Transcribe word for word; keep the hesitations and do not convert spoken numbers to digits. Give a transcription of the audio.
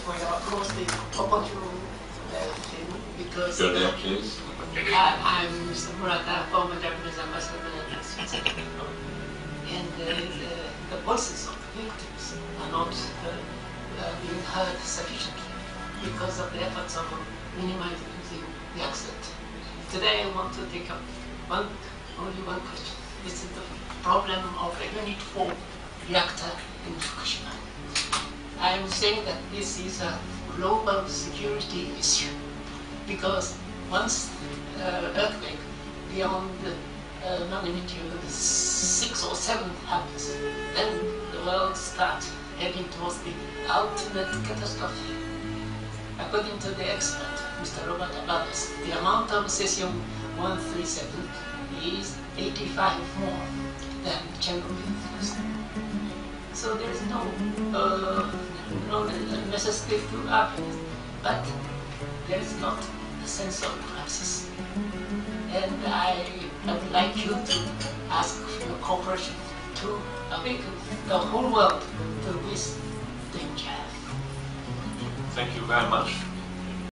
for your mostly opportune uh, thing, because Your name, please. I, I'm Mister Murata, former Japanese ambassador to the United States. And uh, the, the voices of the victims are not uh, uh, being heard sufficiently because of the efforts of minimizing the, the accident. Today I want to take up one, only one question. This is the problem of a Unit four reactor in Fukushima. I am saying that this is a global security issue because once uh, earthquake beyond uh, magnitude six or seven happens, then the world starts heading towards the ultimate catastrophe. According to the expert, Mister Robert Abadas, the amount of cesium one thirty-seven is eighty-five more than Chernobyl. So there is no, uh, no necessity to argue, but there is not a sense of crisis. And I would like you to ask for your cooperation to awaken the whole world to this danger. Thank you very much.